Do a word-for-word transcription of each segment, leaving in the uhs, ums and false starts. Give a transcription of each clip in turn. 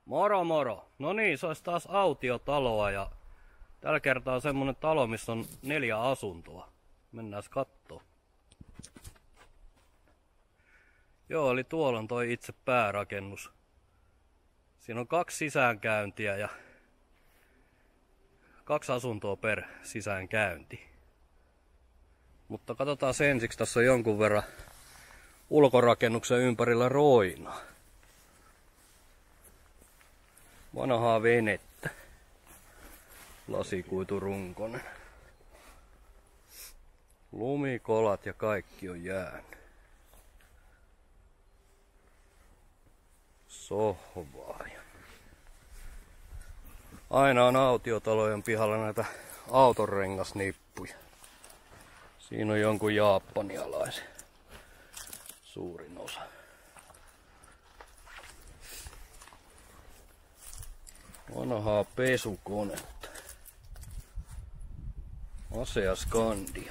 Moro moro! No niin, se olisi taas autiotaloa ja tällä kertaa on semmonen talo, missä on neljä asuntoa. Mennään kattoo. Joo, eli tuolla on toi itse päärakennus. Siinä on kaksi sisäänkäyntiä ja kaksi asuntoa per sisäänkäynti. Mutta katsotaan ensiksi, tässä on jonkun verran ulkorakennuksen ympärillä roinaa. Vanhaa venettä. Lasikuiturunkonen. Lumikolat ja kaikki on jäänyt. Sohvaa. Aina on autiotalojen pihalla näitä autonrengasnippuja. Siinä on jonkun japanialaisen suurin osa. Vanhaa pesukonetta. Asea Scandia.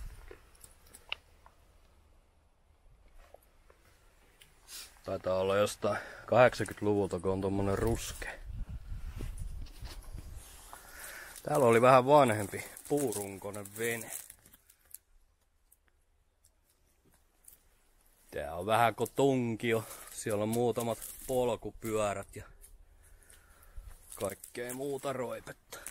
Taitaa olla jostain kahdeksankymmentäluvulta, kun on tommonen ruske. Täällä oli vähän vanhempi puurunkoinen vene. Tää on vähän kuin tunkio. Siellä on muutamat polkupyörät ja kaikkea muuta roipetta.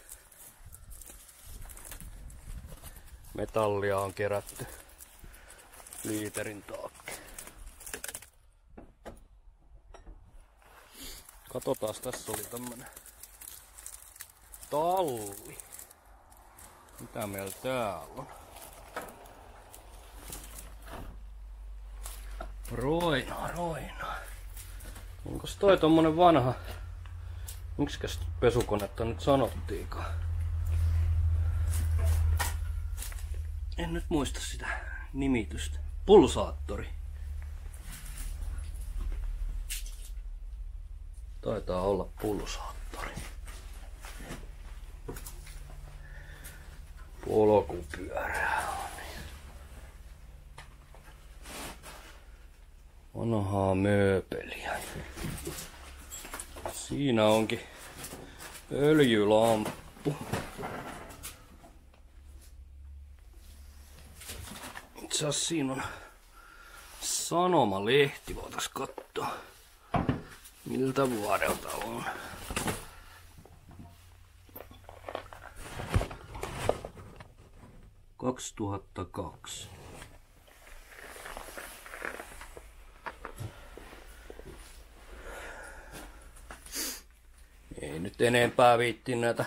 Metallia on kerätty liiterin taakke. Katsotaan, tässä oli tämmönen talli. Mitä meillä täällä on? Roina, roina. Onkos toi tommonen vanha? Miksikäs pesukonetta nyt sanottiinkaan? En nyt muista sitä nimitystä. Pulsaattori. Taitaa olla pulsaattori. Polkupyörää on. Vanhaa mööpeliä. Siinä onkin öljylamppu. Itse asiassa siinä on sanomalehti, voitais katsoa miltä vuodelta on. kaksituhattakaksi. Ei nyt enempää viitti näitä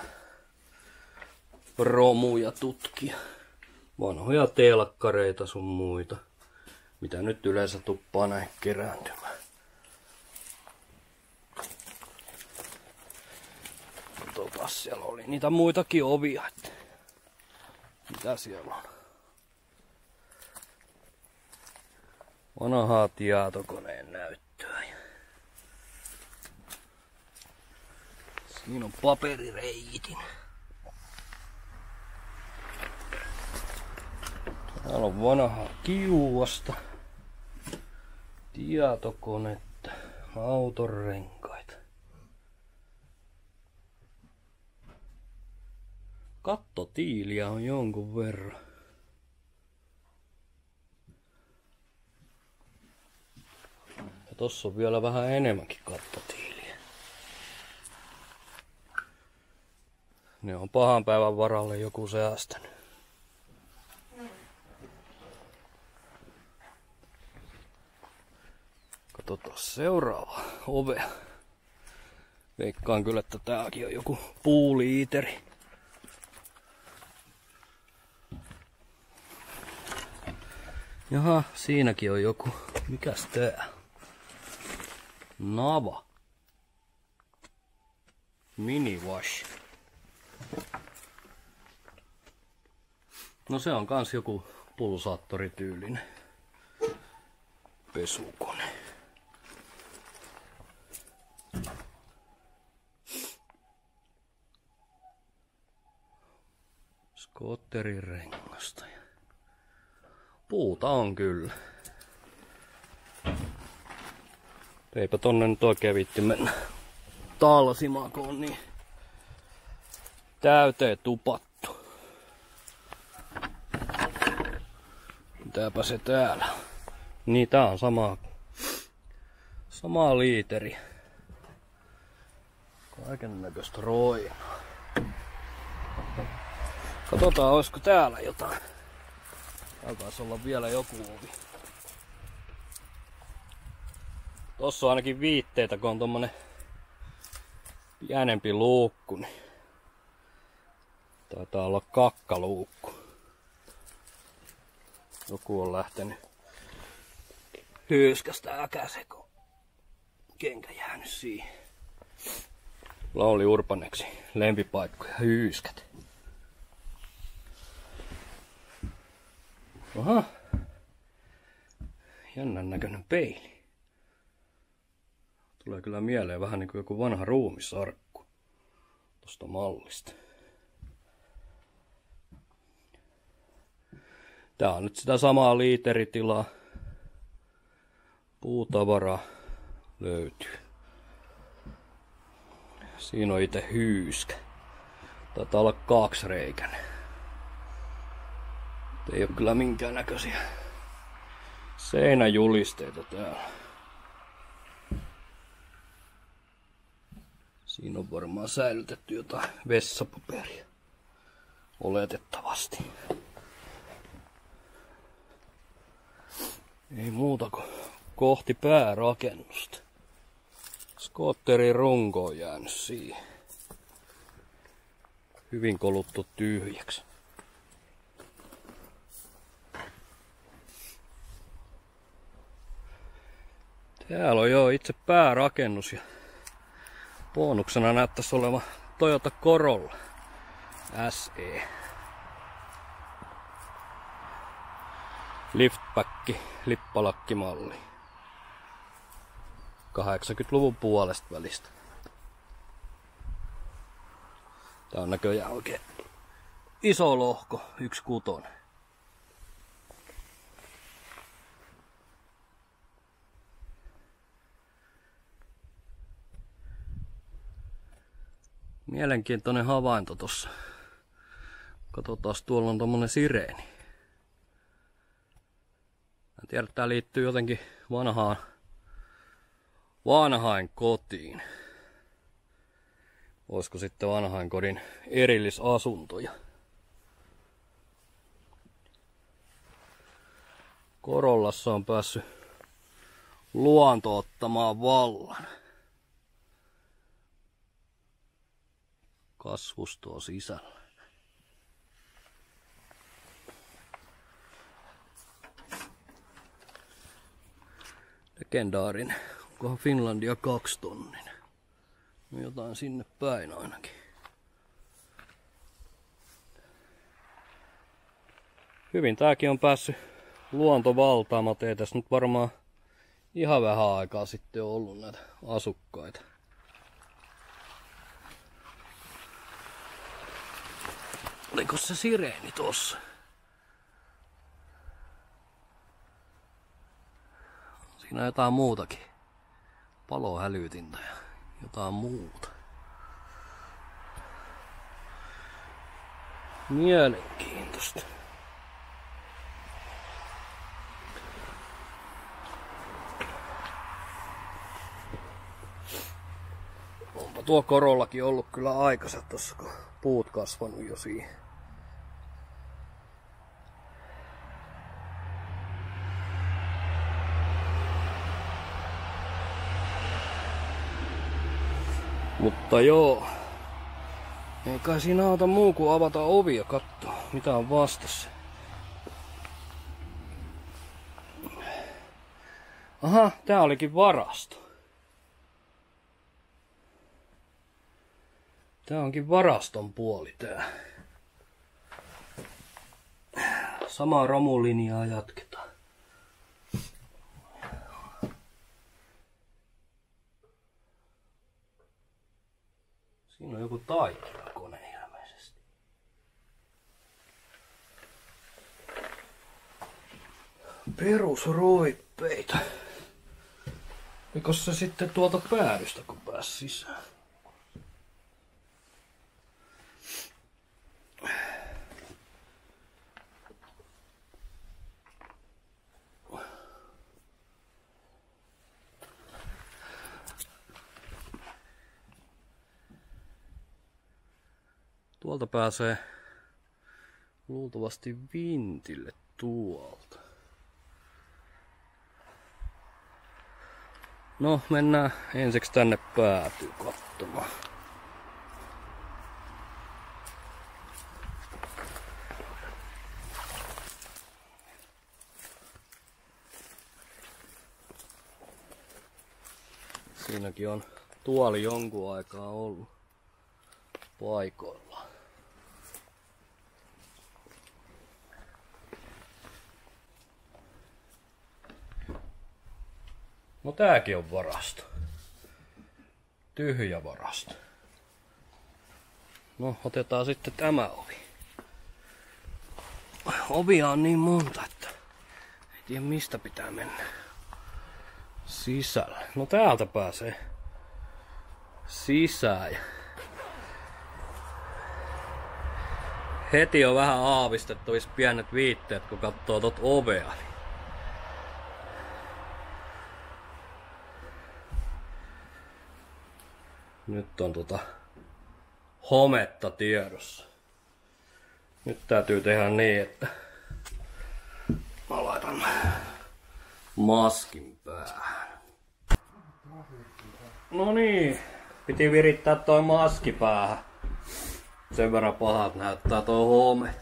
romuja tutkia. Vanhoja telkkareita sun muita. Mitä nyt yleensä tuppaa näin kerääntymään. Katsotaan, siellä oli niitä muitakin ovia. Mitä siellä on? Vanhaa tietokoneen näyttöä. Siinä on paperireitin. Täällä on vanhaa kiuasta. Tietokonetta. Autonrenkaita. Kattotiiliä on jonkun verran. Ja tossa on vielä vähän enemmänkin kattotiiliä. Ne on pahan päivän varalle joku säästänyt. Katsotaan seuraava ove. Veikkaan kyllä, että tääkin on joku puuliiteri. Jaha, siinäkin on joku. Mikäs tää? Nava. Mini wash. No se on kans joku pulsaattorityylinen pesukone. Skotterin rengasta. Puuta on kyllä. Eipä tonne nyt oikein viitti mennä. talsimako on niin täyteen tupattu. Mitäpä se täällä? Niin tää on sama, sama liiteri. Kaiken näköistä roinaa. Katsotaan olisiko täällä jotain. Täällä taisi olla vielä joku ovi. Tossa on ainakin viitteitä, kun on tommonen pienempi luukku, niin taitaa olla kakkaluukku. Joku on lähtenyt hyyskästä äkäseko. Kenkä jäänyt siihen. Lauli Urbaneksi lempipaikkoja hyyskät. Aha. Jännän näköinen peili. Tulee kyllä mieleen vähän niin kuin joku vanha ruumisarkku tosta mallista. Tää on nyt sitä samaa liiteritilaa. Puutavara löytyy. Siinä on itse hyyskä. Taitaa olla kaksireikäinen. Ei oo kyllä minkään näköisiä seinäjulisteita täällä. Siinä on varmaan säilytetty jotain vessapaperia. Oletettavasti. Ei muuta kuin kohti päärakennusta. Skootterin runko on jäänyt siihen. Hyvin koluttu tyhjäksi. Täällä on jo itse päärakennus ja bonuksena näyttäisi olevan Toyota Corolla S E. Liftback, lippalakkimalli. kahdeksankymmentäluvun puolesta välistä. Tää on näköjään oikein iso lohko, yksi kutonen. Mielenkiintoinen havainto tossa. Katsotaan, tuolla on tommonen sireeni. En tiedä, tää liittyy jotenkin vanhaan vanhain kotiin. Olisiko sitten vanhain kodin erillisasuntoja? Corollassa on päässyt luonto ottamaan vallan. Kasvustoa sisällä. Legendaarin. Onkohan Finlandia kaksi tonnin? Jotain sinne päin ainakin. Hyvin tääkin on päässyt luonto valtaamaan. Ei tässä nyt varmaan ihan vähän aikaa sitten ollut näitä asukkaita. Oliko se sireeni tossa? Siinä on jotain muutakin. Palohälytintä ja jotain muuta. Mielenkiintoista. Onpa tuo Corollakin ollut kyllä aikansa tossa, kun puut kasvanut jo siihen. Mutta joo, ei kai siinä auta muu kuin avata ovi ja katsoa, mitä on vastassa. Aha, tää olikin varasto. Tää onkin varaston puoli tää. Samaa romulinjaa jatketaan. Siinä on joku taikinakone ilmeisesti. Perusroippeita. Eikö se sitten tuolta päädystä kun pääsi sisään? Tuolta pääsee luultavasti vintille tuolta. No, mennään ensiksi tänne päätyy katsomaan. Siinäkin on tuoli jonkun aikaa ollut paikoillaan. No tääkin on varasto. Tyhjä varasto. No otetaan sitten tämä ovi. Ovia on niin monta, että ei tiedä mistä pitää mennä sisällä. No täältä pääsee sisään. Heti on vähän aavistettavissa pienet viitteet, kun katsoo tot ovea. Nyt on tota hometta tiedossa. Nyt täytyy tehdä niin, että mä laitan maskin päähän. No niin, piti virittää toi maski päähän. Sen verran pahat näyttää toi home.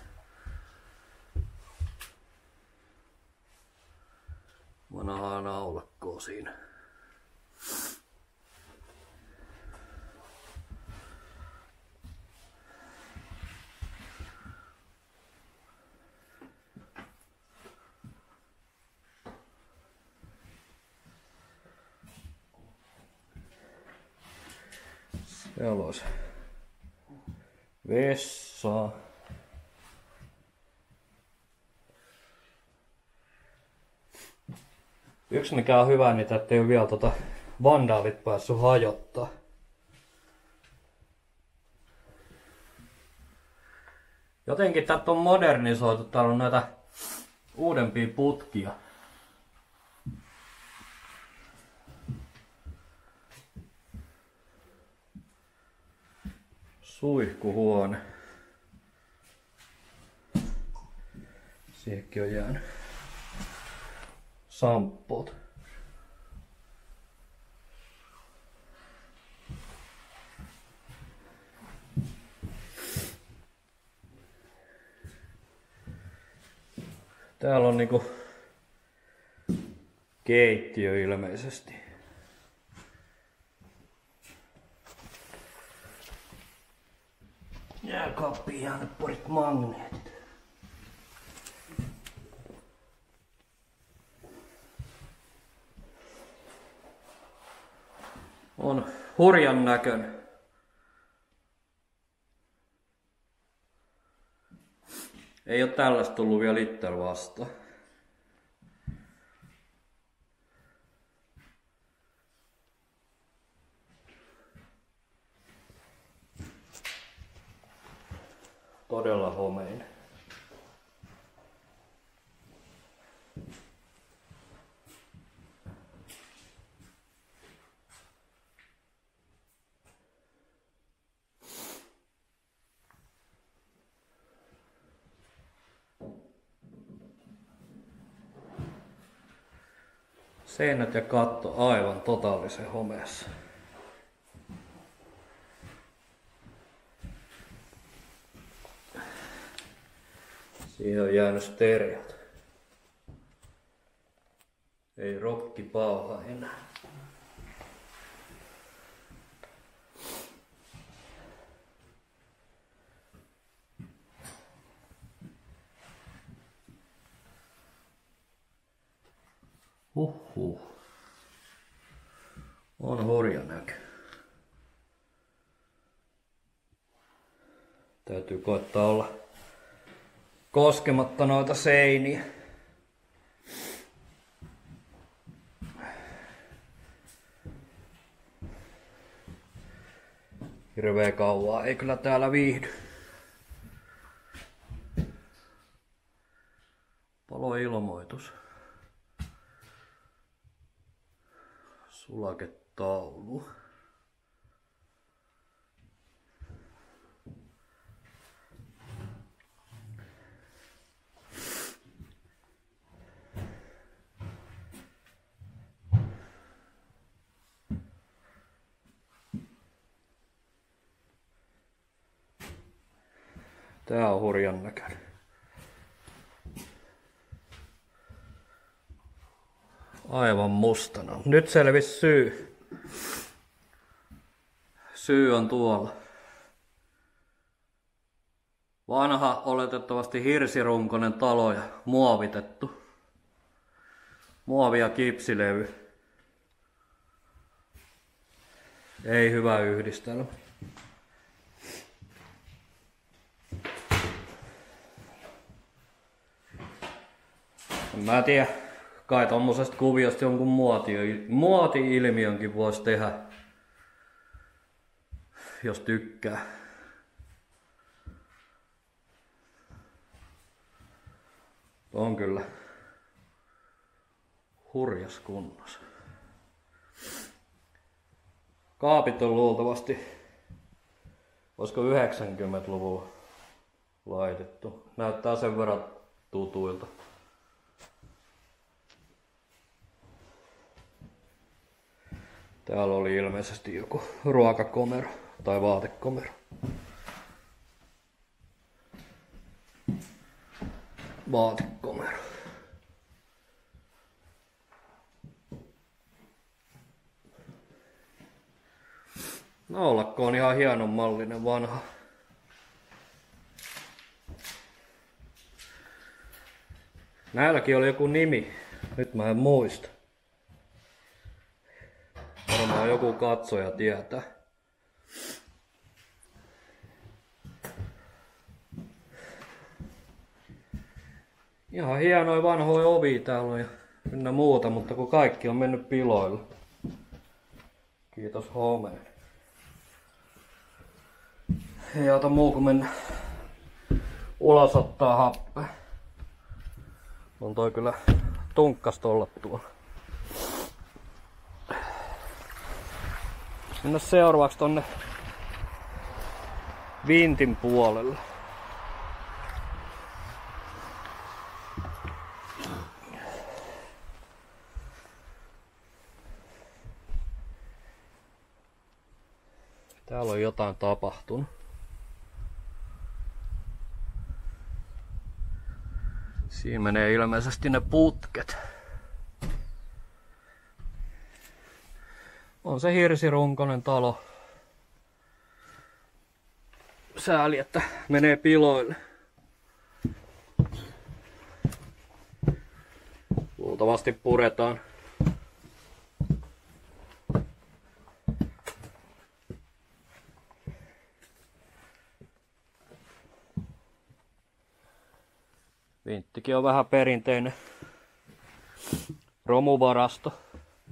Vanhaa naulakkoa siinä. Siellä olisi vessa. Yksi mikä on hyvä, niin että ei ole vielä tota vandaalit päässyt hajottaa. Jotenkin tätä on modernisoitu, täällä on näitä uudempia putkia. Suihkuhuone. Siihenkin on jäänyt samppuut. Täällä on niinku keittiö ilmeisesti. Jääkaappiin jäänyt parit magneetit. On hurjan näköinen. Ei oo tällaista tullut vielä itse vastaan. Todella homeinen. Seinät ja katto aivan totaalisen homeessa. Siihen on jäänyt stereot. Ei rokki pauha enää. Huhhuh. On hurja näkö. Täytyy koittaa olla koskematta noita seiniä. Hirveä kauaa ei kyllä täällä viihdy. Paloilmoitus. Sulaketaulu. Tää on hurjan näköinen. Aivan mustana. Nyt selvisi syy. Syy on tuolla. Vanha, oletettavasti hirsirunkoinen talo ja muovitettu. Muovi- ja kipsilevy. Ei hyvä yhdistelmä. En mä tiedä. Kai tommosesta kuviosta jonkun muoti, muoti-ilmiönkin voisi tehdä. Jos tykkää. On kyllä hurjas kunnossa. Kaapit on luultavasti, olisiko yhdeksänkymmentäluvun laitettu. Näyttää sen verran tutuilta. Täällä oli ilmeisesti joku ruokakomero tai vaatekomero. Vaatekomero. Naulakko on ihan hienon mallinen vanha. Näilläkin oli joku nimi. Nyt mä en muista. Varmaan joku katsoja tietää. Ihan hienoja vanhoja ovia täällä on ja ynnä muuta, mutta kun kaikki on mennyt piloille. Kiitos homeen. Ei auta muu kuin mennä ulos ottaa happea. On toi kyllä tunkkasta olla tuolla. Mennään seuraavaksi tonne vintin puolelle. Täällä on jotain tapahtunut. Siinä menee ilmeisesti ne putket. On se hirsirunkoinen talo. Sääli, että menee piloille. Luultavasti puretaan. Vinttikin on vähän perinteinen romuvarasto.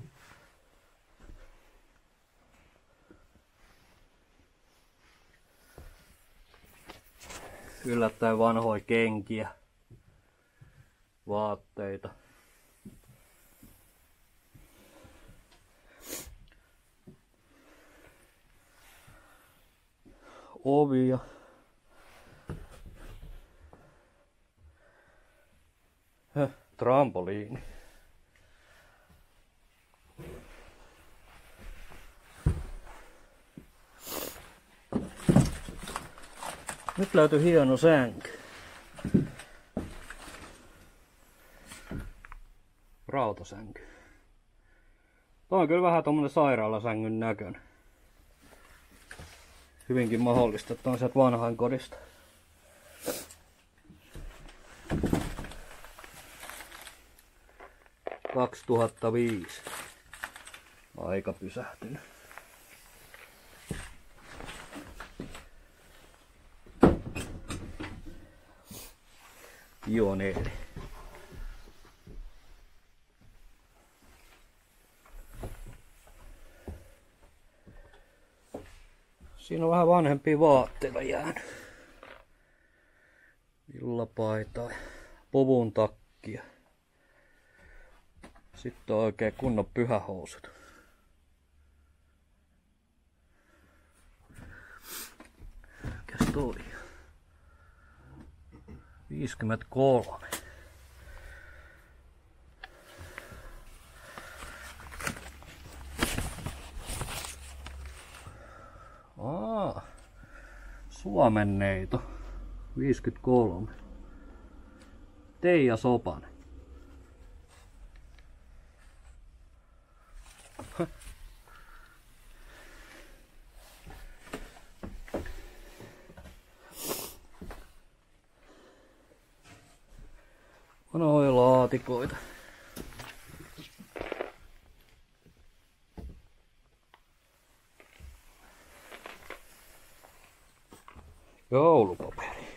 Yllättäen vanhoja kenkiä, vaatteita. Ovia. Höh, trampoliini. Nyt löytyi hieno sänky. Rautasänky. Tuo on kyllä vähän tommonen sairaalasängyn näköinen. Hyvinkin mahdollista, että on sieltä vanhainkodista. kaksituhattaviisi. Aika pysähtynyt. Pioneeri. Siinä on vähän vanhempia vaatteita jäänyt. Villapaitaa, puvun takkia. Sitten on oikein kunnon pyhähousut. Mikäs toi? viisikymmentäkolme. Aa, Suomen neito. viisikymmentäkolme. Teija Sopanen. Vanhoja laatikoita. Joulupaperi.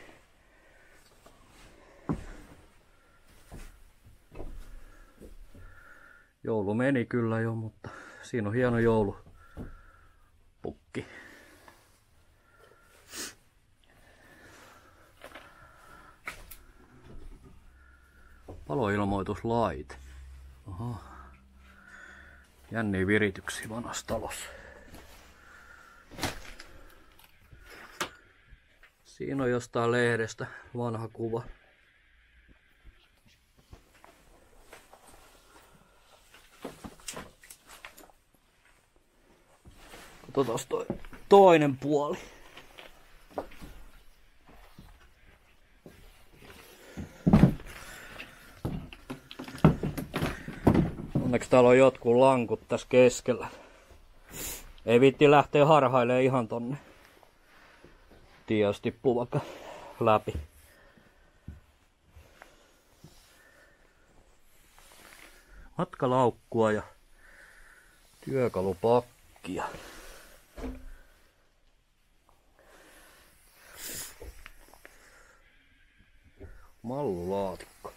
Joulu meni kyllä jo, mutta siinä on hieno joulupukki. Paloilmoituslaite. Oho. Jänniä virityksiä vanhassa talossa. Siinä on jostain lehdestä vanha kuva. Katsotaan toi toinen puoli. Onneksi täällä on jotkut lankut tässä keskellä. Ei viitti lähteä harhailemaan ihan tonne. Ties tippuu vaikka läpi. Matkalaukkua ja työkalupakkia. Mallulaatikko.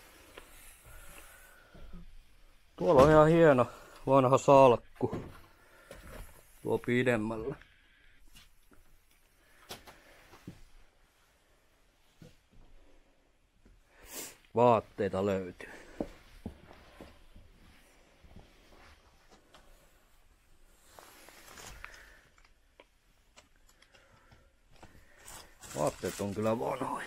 Tuolla on ihan hieno vanha salkku. Tuo pidemmällä. Vaatteita löytyy. Vaatteet on kyllä vanhoja.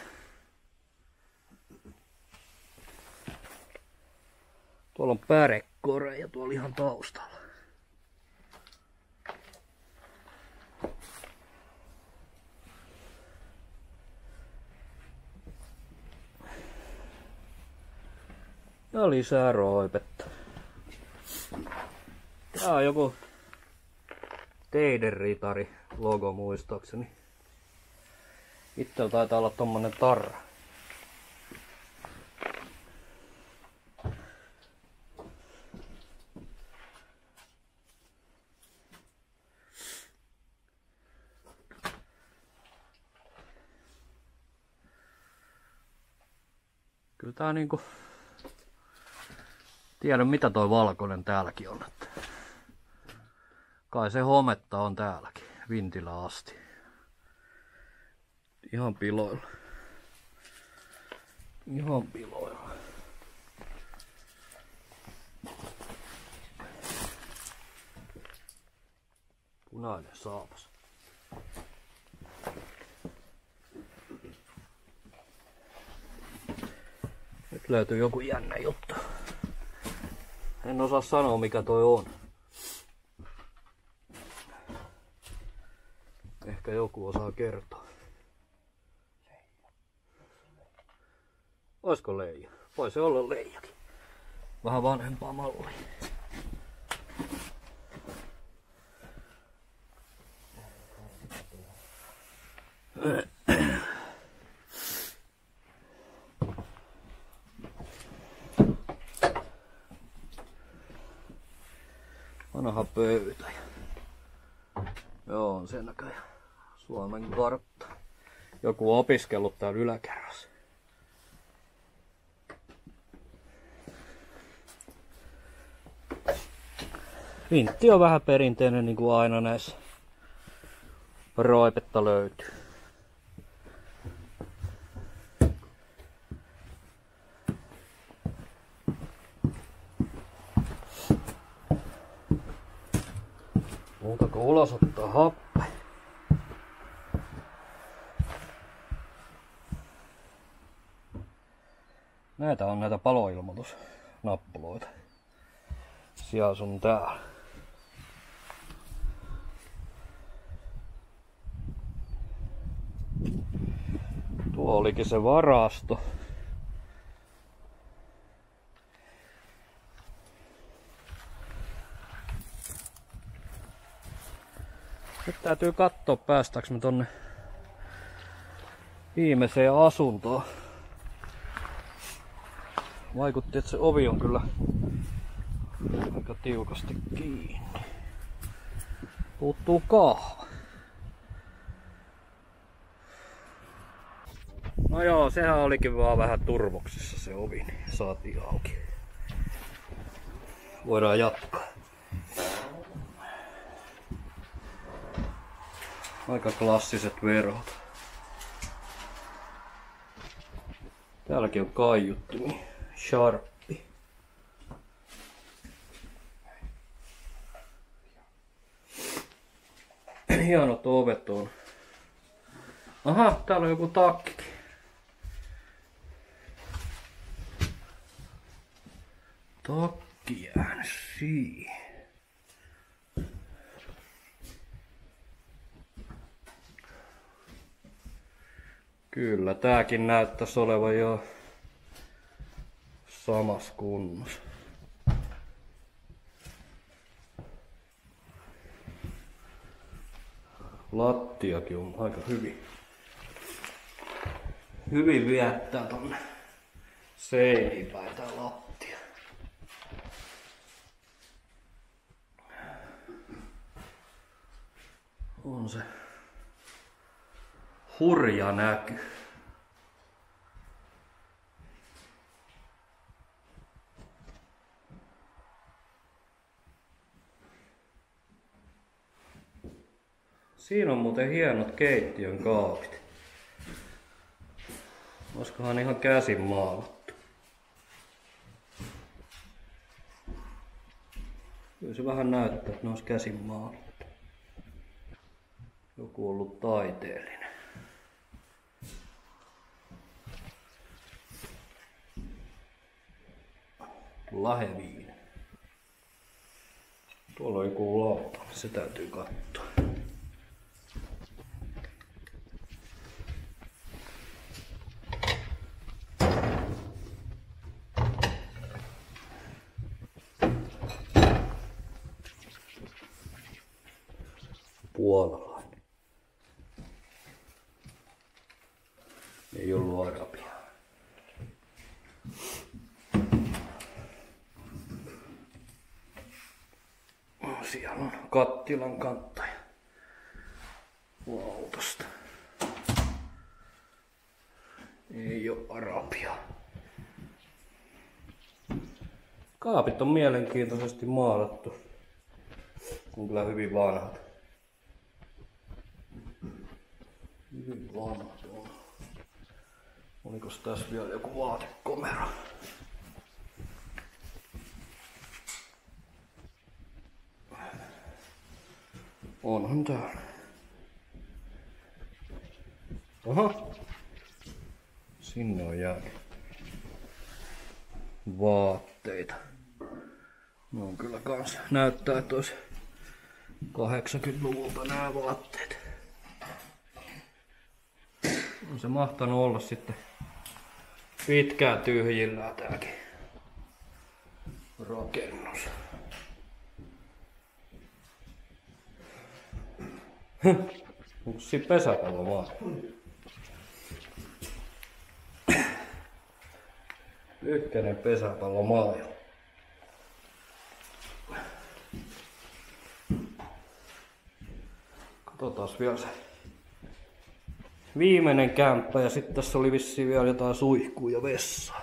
Tuolla on pärekoreja tuolla ihan taustalla. Ja lisää roipetta. Tää on joku Teiden ritari logo muistaakseni. Itsellä taitaa olla tommonen tarra. Kyllä tää niinku... Tiedän mitä toi valkoinen täälläkin on. Että... Kai se hometta on täälläkin. Vintilä asti. Ihan piloilla. Ihan piloilla. Punainen saapas. Nyt löytyy joku jännä juttu. En osaa sanoa mikä toi on. Ehkä joku osaa kertoa. Oisko leija? Voi se olla leijakin. Vähän vanhempaa mallia. Vanha pöytä. Joo, on sen näköjään. Suomen kartta. Joku opiskellut täällä yläkerrassa. Vintti on vähän perinteinen niin kuin aina näissä. Roipetta löytyy. Muuta kuin ulos ottaa happe. Näitä on näitä paloilmoitusnappuloita. Siellä on täällä. Tuo olikin se varasto. Nyt täytyy katsoa, päästäänkö me tonne viimeiseen asuntoon. Vaikutti, että se ovi on kyllä aika tiukasti kiinni. Puuttuu kahva. No joo, sehän olikin vaan vähän turvoksissa se ovi, niin saatiin auki. Voidaan jatkaa. Aika klassiset verhot. Täälläkin on kaiuttimia. Sharppi. Hienot ovet on. Aha, täällä on joku takkikin. Takki jäänyt siihen. Kyllä, tääkin näyttäisi olevan jo samassa kunnossa. Lattiakin on aika hyvin. Hyvin viettää tonne seiniin päin tää lattia. On se hurja näky. Siinä on muuten hienot keittiön kaapit. Olisikohan ihan käsin maalattu. Kyllä se vähän näyttää, että ne olisi käsin maalattu. Joku on ollut taiteellinen. Laheviin. Tuolla on joku lauta, se täytyy katsoa. Puolalainen. Ei ollut arabia. Siellä on kattilan kanttaja autosta. Ei oo arabia. Kaapit on mielenkiintoisesti maalattu. On kyllä hyvin vanhat. Hyvin vanhat on. Olikos tässä vielä joku vaatekomero? Onhan täällä. Aha. Sinne on jäänyt vaatteita. Ne on kyllä kans näyttää, että olisi kahdeksankymmentäluvulta nämä vaatteet. On se mahtanut olla sitten pitkään tyhjillään tääkin rakennus. Onko siinä pesäpallo vaan? Ykkönen pesäpallo maailma. Katsotaan vielä se viimeinen kämppä ja sitten tässä oli vissiin vielä jotain suihkua ja vessaa.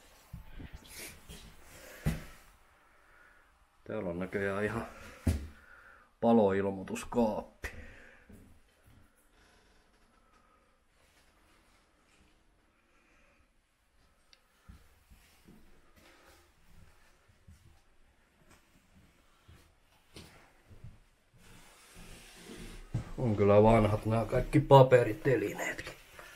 Täällä on näköjään ihan paloilmoituskaappi. On kyllä vanhat nämä kaikki paperitelineetkin.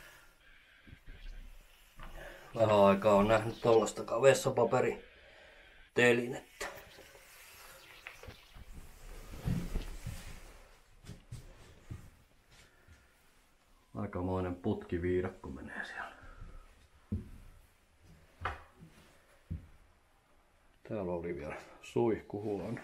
Vähän aikaa on nähnyt tollastakaan vessapaperitelinettä. Aikamoinen putkiviidakko menee siellä. Täällä oli vielä suihkuhuone.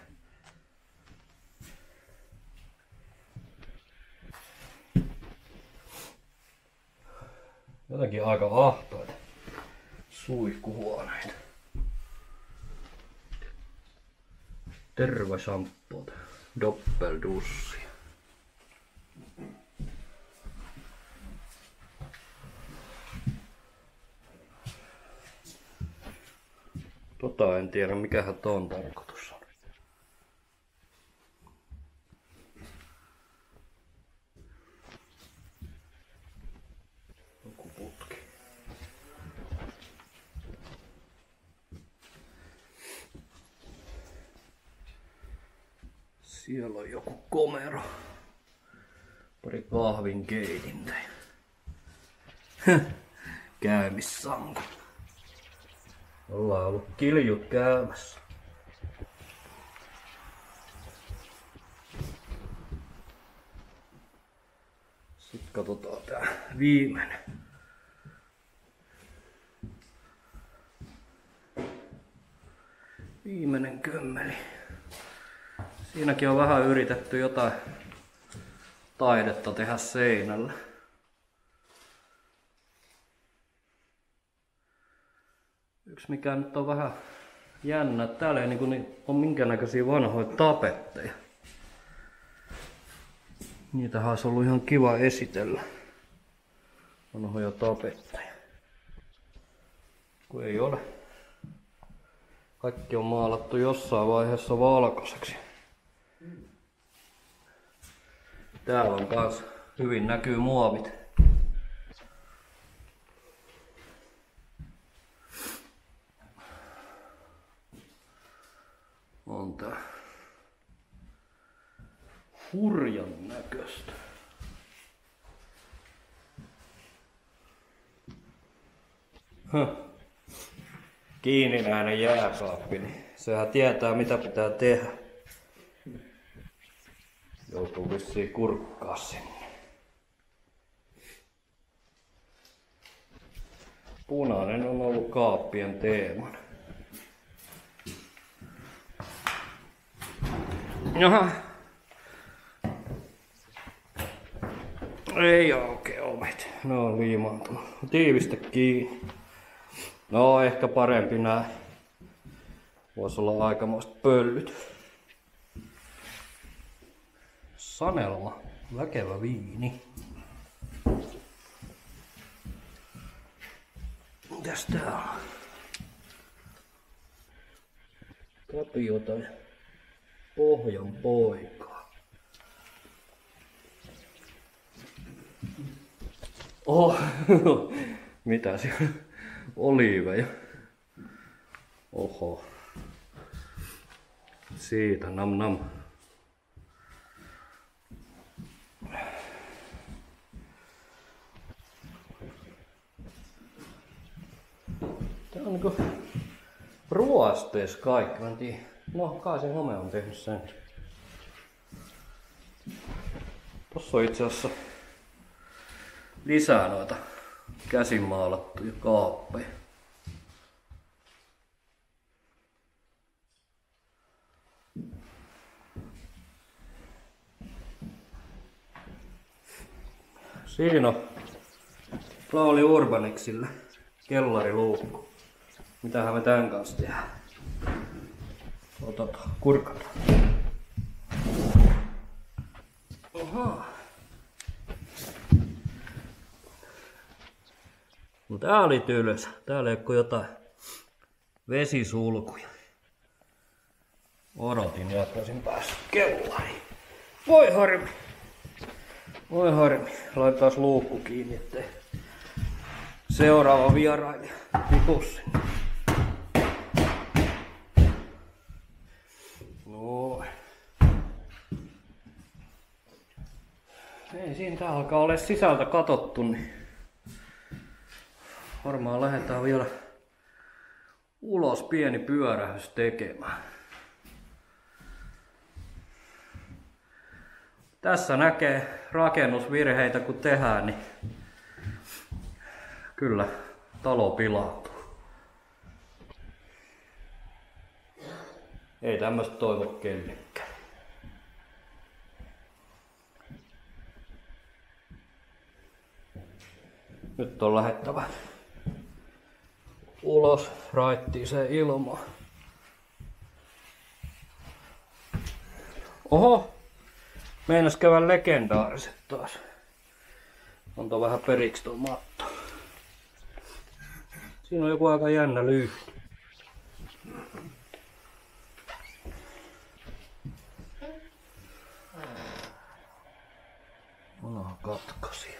Jotenkin aika ahtaita suihkuhuoneita. Tervashampoota, doppeldussia. Tota en tiedä mikähän ton tarkoitus on. Joku putki. Siellä on joku komero. Pari kahvin keitintä. Käymissanku. Ollaan ollut kiljut käymässä. Sitten katsotaan tää viimeinen. Viimeinen kömmeli. Siinäkin on vähän yritetty jotain taidetta tehdä seinällä. Yksi mikä nyt on vähän jännä, että täällä ei niin ole minkäännäköisiä vanhoja tapetteja. Niitähän olisi ollut ihan kiva esitellä. Vanhoja tapetteja. Kun ei ole. Kaikki on maalattu jossain vaiheessa valkoiseksi. Täällä on kans hyvin näkyy muovit. On tää hurjan näköistä. Huh. Kiininäinen jääkaappi, niin sehän tietää mitä pitää tehdä. Joutuu vissiin kurkkaa sinne. Punainen on ollut kaappien teemana. Jaha. Ei aukea ovet. Ne on liimaantunut. Tiivistä kiinni. No ehkä parempi näin. Voisi olla aikamoiset pöllyt. Sanelma. Väkevä viini. Mitäs tää on? Kapiota ja Pohjan poikaa. Oh, mitä siellä? Oliiveja. Oho. Siitä nam nam. Tää on niinku ruosteessa kaikki. Mä en tiedä. No, kai se home on tehnyt sen. Tossa on itse asiassa lisää noita käsin maalattuja kaappeja. Siinä on Lauli Urbanixille kellariluukku. Mitähän me tän kanssa tehdään? Otetaan, kurkataan. Oha. No tää oli tylsä. Täällä ei oo jotain vesisulkuja. Odotin ja taisin päästä kellariin. Voi harmi. Voi harmi. Laitetaan luukku kiinni, ettei seuraava vierailija tipu sinne. No. Ei siinä tää alkaa olla sisältä katottu, niin varmaan lähdetään vielä ulos pieni pyörähdys tekemään. Tässä näkee rakennusvirheitä kun tehdään, niin kyllä talo pilaantuu. Ei tämmöstä toivo kellekään. Nyt on lähettävä ulos raittiiseen ilmaan. Oho! Meinas käydä legendaariset taas. Antaa vähän periksi tuo matto. Siinä on joku aika jännä lyhty. Vanha katkaisija.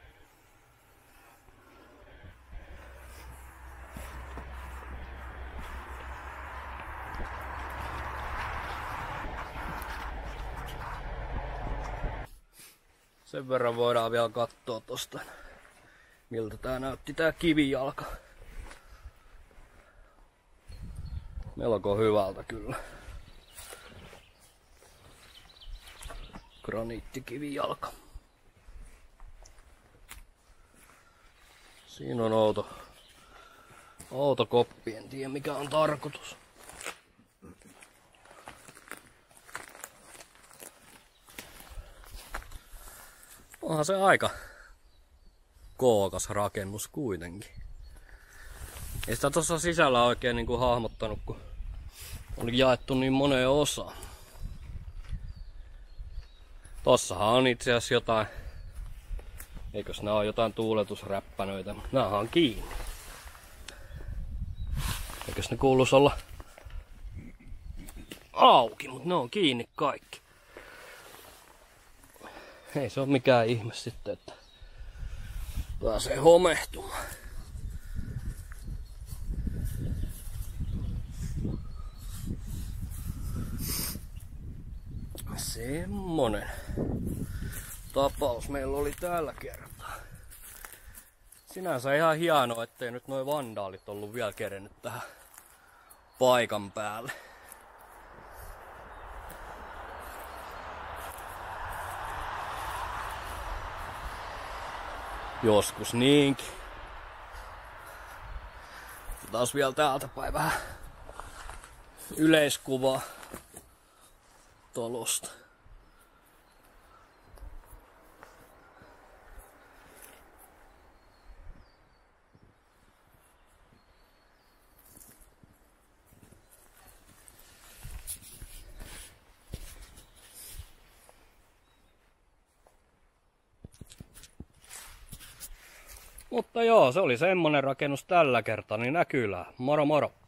Sen verran voidaan vielä katsoa tosta, miltä tää näytti tää kivijalka. Melko hyvältä kyllä. Graniittikivijalka. Siinä on outo, outo koppi, en tiedä mikä on tarkoitus. Onhan se aika kookas rakennus kuitenkin. Ei sitä tuossa sisällä oikein niinku hahmottanut, kun oli jaettu niin moneen osaan. Tossahan on itse asiassa jotain, eikös nää ole jotain tuuletusräppänöitä, mutta näähän on kiinni. Eikös ne kuuluis olla auki, mutta ne on kiinni kaikki. Ei se ole mikään ihme sitten, että pääsee homehtumaan. Semmonen tapaus meillä oli tällä kertaa. Sinänsä ihan hienoa, ettei nyt noi vandaalit ollut vielä kerennyt tähän paikan päälle. Joskus niinkin. Taas vielä täältä päin vähän yleiskuvaa talosta. Mutta joo, se oli semmonen rakennus tällä kertaa, niin näkylää. Moro moro!